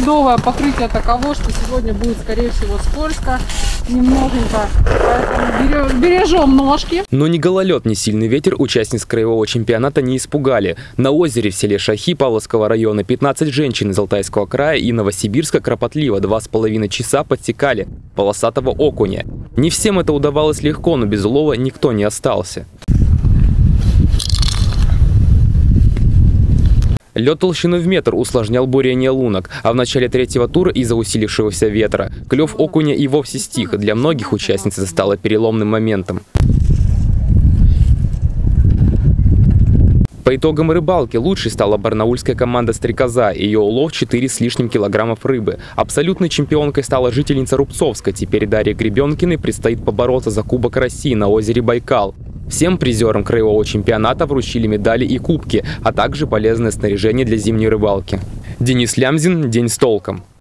ледовое покрытие таково, что сегодня будет, скорее всего, скользко немноженько, поэтому бережем ножки. Но ни гололед, ни сильный ветер участниц краевого чемпионата не испугали. На озере в селе Шахи Павловского района 15 женщин из Алтайского края и Новосибирска кропотливо 2,5 часа подсекали полосатого окуня. Не всем это удавалось легко, но без улова никто не остался. Лед толщиной в метр усложнял бурение лунок, а в начале третьего тура из-за усилившегося ветра клев окуня и вовсе стих. Для многих участниц это стало переломным моментом. По итогам рыбалки лучшей стала барнаульская команда «Стрекоза». Ее улов 4 с лишним килограммов рыбы. Абсолютной чемпионкой стала жительница Рубцовска. Теперь Дарье Гребенкиной предстоит побороться за Кубок России на озере Байкал. Всем призерам краевого чемпионата вручили медали и кубки, а также полезное снаряжение для зимней рыбалки. Денис Лямзин. День с толком.